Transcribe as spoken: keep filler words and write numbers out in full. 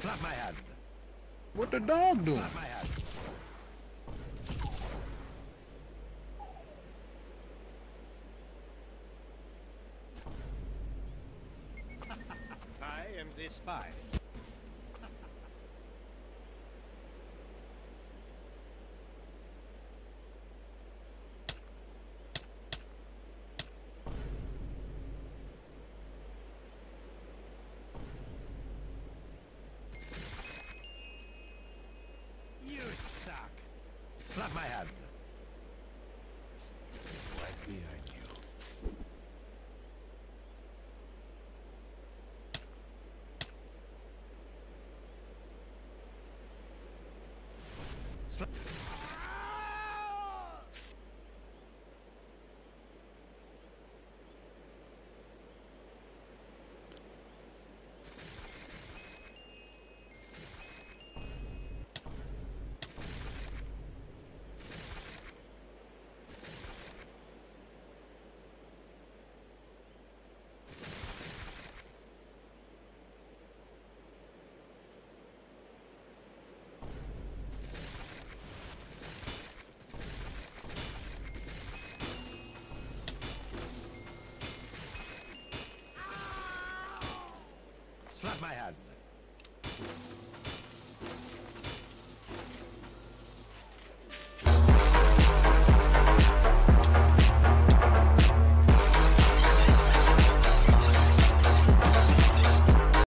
Slap my hand. What the dog doing? Slap my hand. I am the spy. You suck. Slap my hand. Right behind you. Slap. Slap my hand.